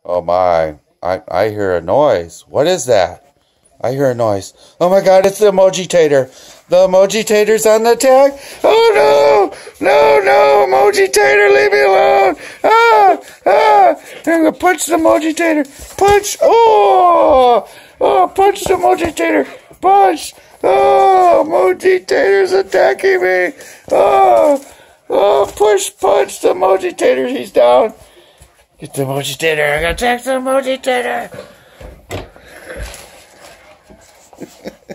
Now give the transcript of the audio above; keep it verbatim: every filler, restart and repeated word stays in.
Oh my, I, I hear a noise. What is that? I hear a noise. Oh my god, it's the EmojiTater. The EmojiTater's on the tag. Oh no! No, no, EmojiTater, leave me alone! Ah! Ah! I'm gonna punch the EmojiTater. Punch! Oh! Oh, punch the EmojiTater. Punch! Oh, EmojiTater's attacking me. Oh! Oh, push, punch the EmojiTater. He's down. Get the EmojiTater. I gotta attack the EmojiTater.